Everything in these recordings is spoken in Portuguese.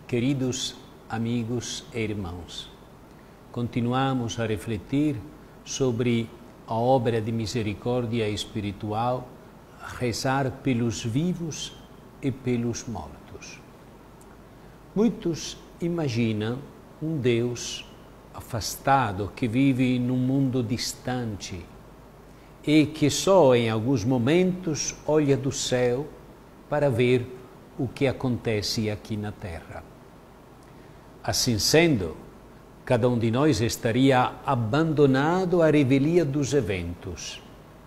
Queridos amigos e irmãos, continuamos a refletir sobre a obra de misericórdia espiritual, rezar pelos vivos e pelos mortos. Muitos imaginam um Deus afastado que vive num mundo distante e que só em alguns momentos olha do céu para ver o que acontece aqui na terra. Assim sendo, cada um de nós estaria abandonado à revelia dos eventos.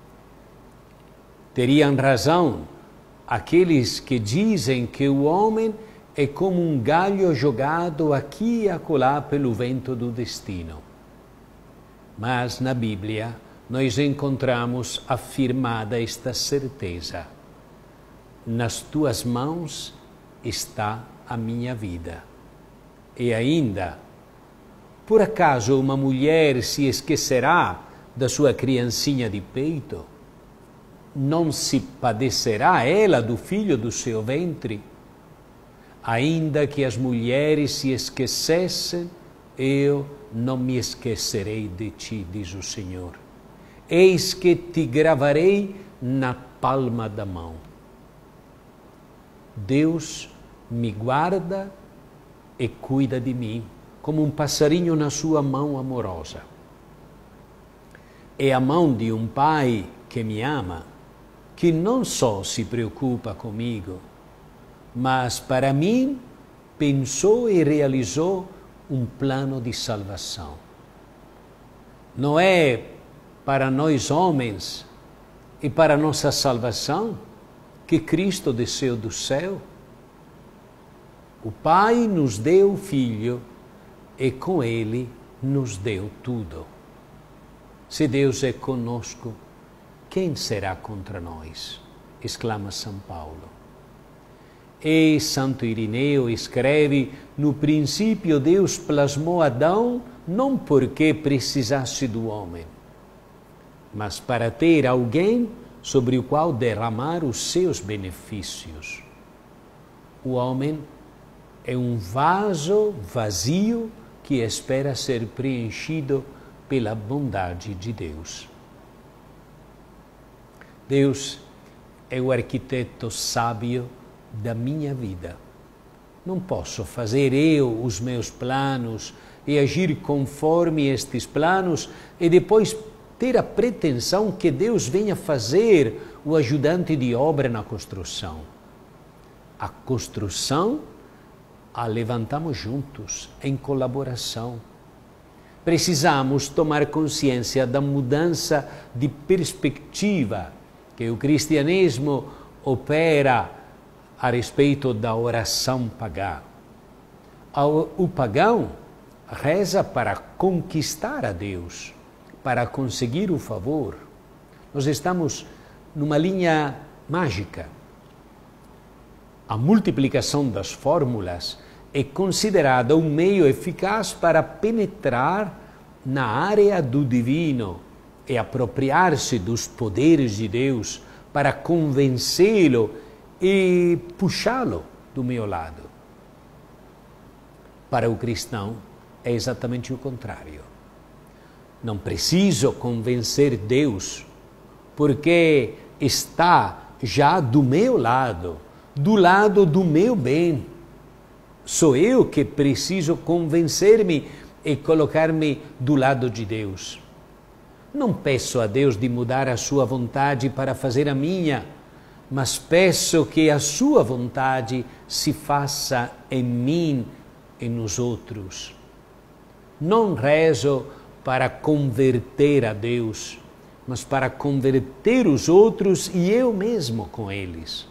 Teriam razão aqueles que dizem que o homem é como um galho jogado aqui e acolá pelo vento do destino. Mas na Bíblia nós encontramos afirmada esta certeza: nas tuas mãos está a minha vida. E ainda, por acaso uma mulher se esquecerá da sua criancinha de peito? Não se padecerá ela do filho do seu ventre? Ainda que as mulheres se esquecessem, eu não me esquecerei de ti, diz o Senhor. Eis que te gravarei na palma da mão. Deus me guarda e cuida de mim, como um passarinho na sua mão amorosa. É a mão de um pai que me ama, que não só se preocupa comigo, mas para mim pensou e realizou um plano de salvação. Não é para nós homens e para nossa salvação que Cristo desceu do céu? O Pai nos deu o Filho e com Ele nos deu tudo. Se Deus é conosco, quem será contra nós? Exclama São Paulo. E Santo Irineu escreve: no princípio Deus plasmou Adão não porque precisasse do homem, mas para ter alguém sobre o qual derramar os seus benefícios. O homem é um vaso vazio que espera ser preenchido pela bondade de Deus. Deus é o arquiteto sábio da minha vida. Não posso fazer eu os meus planos e agir conforme estes planos e depois ter a pretensão que Deus venha fazer o ajudante de obra na construção. A construção a levantamos juntos, em colaboração. Precisamos tomar consciência da mudança de perspectiva que o cristianismo opera a respeito da oração pagã. O pagão reza para conquistar a Deus, para conseguir o favor. Nós estamos numa linha mágica. A multiplicação das fórmulas é considerada um meio eficaz para penetrar na área do divino e apropriar-se dos poderes de Deus para convencê-lo e puxá-lo do meu lado. Para o cristão é exatamente o contrário. Não preciso convencer Deus, porque está já do meu lado, do lado do meu bem. Sou eu que preciso convencer-me e colocar-me do lado de Deus. Não peço a Deus de mudar a sua vontade para fazer a minha, mas peço que a sua vontade se faça em mim e nos outros. Não rezo para converter a Deus, mas para converter os outros e eu mesmo com eles.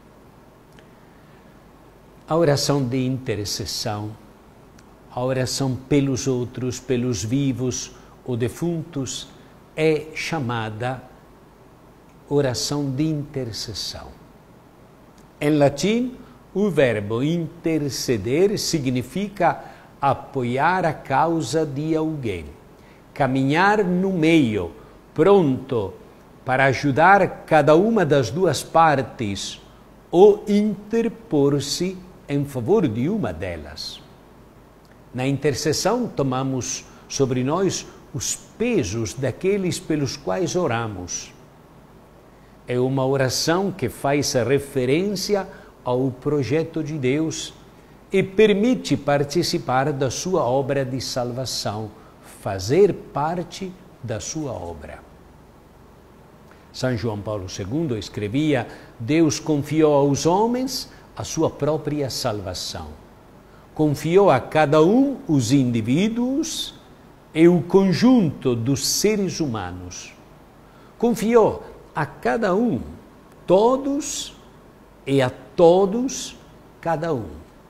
A oração de intercessão, a oração pelos outros, pelos vivos ou defuntos, é chamada oração de intercessão. Em latim, o verbo interceder significa apoiar a causa de alguém, caminhar no meio, pronto para ajudar cada uma das duas partes ou interpor-se em favor de uma delas. Na intercessão, tomamos sobre nós os pesos daqueles pelos quais oramos. É uma oração que faz referência ao projeto de Deus e permite participar da sua obra de salvação, fazer parte da sua obra. São João Paulo II escrevia: Deus confiou aos homens a sua própria salvação. Confiou a cada um os indivíduos e o conjunto dos seres humanos. Confiou a cada um, todos, e a todos, cada um.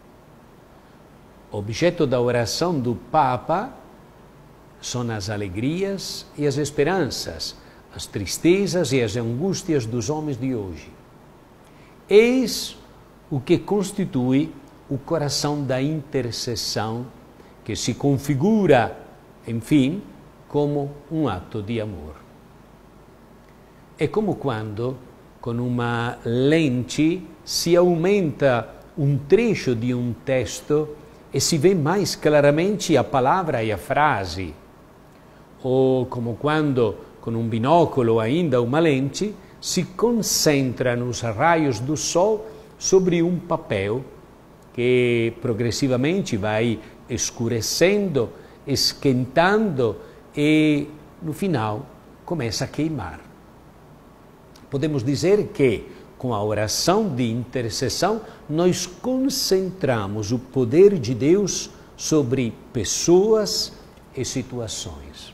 Objeto da oração do Papa são as alegrias e as esperanças, as tristezas e as angústias dos homens de hoje. Eis o que constitui o coração da intercessão, que se configura, enfim, como um ato de amor. É como quando, com uma lente, se aumenta um trecho de um texto e se vê mais claramente a palavra e a frase. Ou como quando, com um binóculo ou ainda uma lente, se concentra nos raios do sol sobre um papel que progressivamente vai escurecendo, esquentando e, no final, começa a queimar. Podemos dizer que, com a oração de intercessão, nós concentramos o poder de Deus sobre pessoas e situações.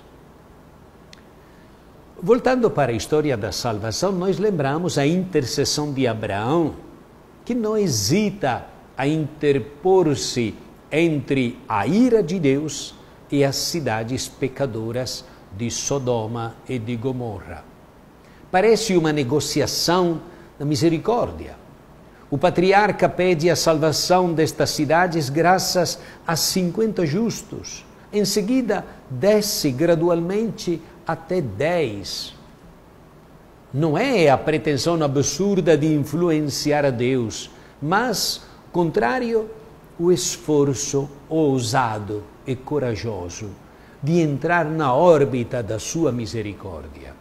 Voltando para a história da salvação, nós lembramos a intercessão de Abraão, que não hesita a interpor-se entre a ira de Deus e as cidades pecadoras de Sodoma e de Gomorra. Parece uma negociação da misericórdia. O patriarca pede a salvação destas cidades graças a 50 justos. Em seguida, desce gradualmente até 10. Não é a pretensão absurda de influenciar a Deus, mas, contrário, o esforço ousado e corajoso de entrar na órbita da sua misericórdia.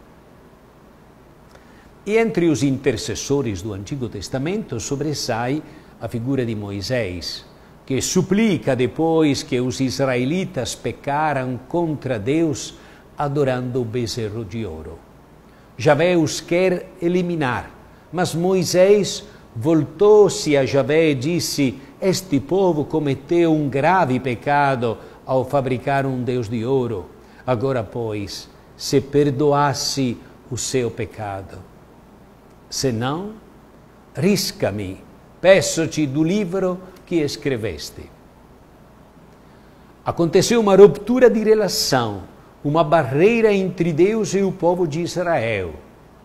E entre os intercessores do Antigo Testamento sobressai a figura de Moisés, que suplica depois que os israelitas pecaram contra Deus adorando o bezerro de ouro. Javé os quer eliminar, mas Moisés voltou-se a Javé e disse: este povo cometeu um grave pecado ao fabricar um Deus de ouro. Agora, pois, se perdoasse o seu pecado. Se não, risca-me, peço-te do livro que escreveste. Aconteceu uma ruptura de relação, uma barreira entre Deus e o povo de Israel.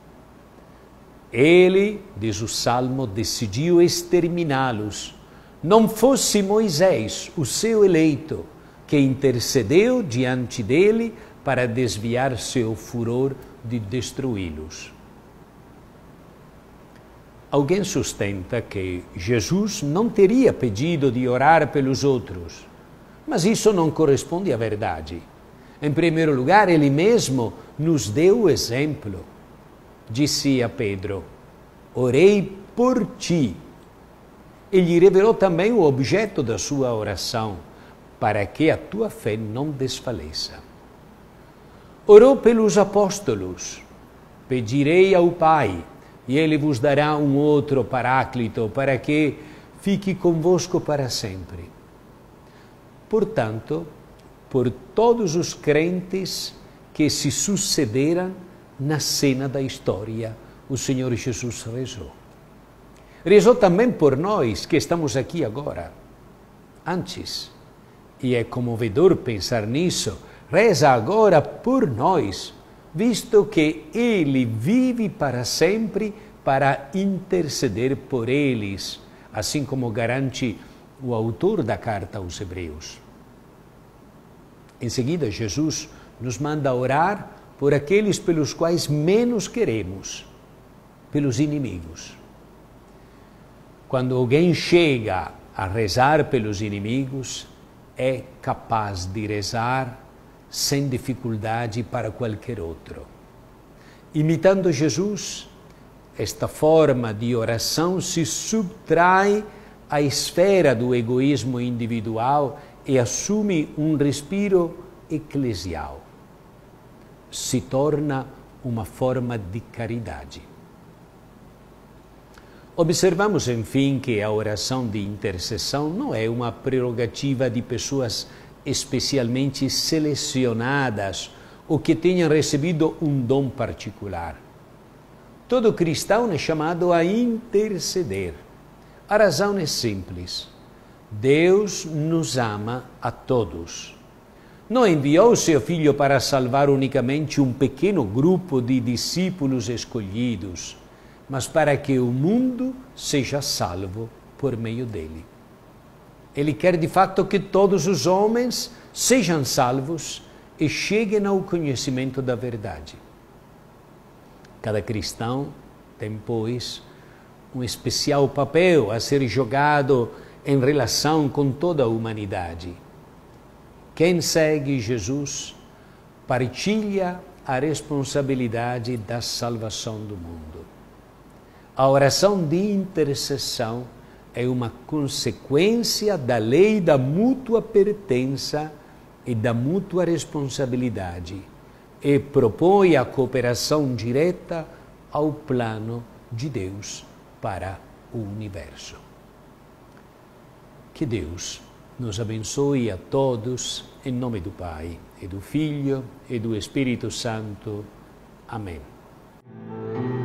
Ele, diz o Salmo, decidiu exterminá-los. Não fosse Moisés, o seu eleito, que intercedeu diante dele para desviar seu furor de destruí-los. Alguém sustenta que Jesus não teria pedido de orar pelos outros, mas isso não corresponde à verdade. Em primeiro lugar, ele mesmo nos deu o exemplo. Disse a Pedro: orei por ti. Ele revelou também o objeto da sua oração, para que a tua fé não desfaleça. Orou pelos apóstolos: pedirei ao Pai, e Ele vos dará um outro Paráclito, para que fique convosco para sempre. Portanto, por todos os crentes que se sucederam na cena da história, o Senhor Jesus rezou. Rezou também por nós que estamos aqui agora. Antes, e é comovedor pensar nisso, reza agora por nós, visto que Ele vive para sempre para interceder por eles, assim como garante o autor da carta aos Hebreus. Em seguida, Jesus nos manda orar por aqueles pelos quais menos queremos, pelos inimigos. Quando alguém chega a rezar pelos inimigos, é capaz de rezar sem dificuldade para qualquer outro. Imitando Jesus, esta forma de oração se subtrai à esfera do egoísmo individual e assume um respiro eclesial. Se torna uma forma de caridade. Observamos, enfim, que a oração de intercessão não é uma prerrogativa de pessoas especialmente selecionadas ou que tenham recebido um dom particular. Todo cristão é chamado a interceder. A razão é simples. Deus nos ama a todos. Não enviou seu Filho para salvar unicamente um pequeno grupo de discípulos escolhidos, mas para que o mundo seja salvo por meio dele. Ele quer de fato que todos os homens sejam salvos e cheguem ao conhecimento da verdade. Cada cristão tem, pois, um especial papel a ser jogado em relação com toda a humanidade. Quem segue Jesus partilha a responsabilidade da salvação do mundo. A oração de intercessão é uma consequência da lei da mútua pertença e da mútua responsabilidade e propõe a cooperação direta ao plano de Deus para o universo. Que Deus nos abençoe a todos, em nome do Pai, e do Filho, e do Espírito Santo. Amém.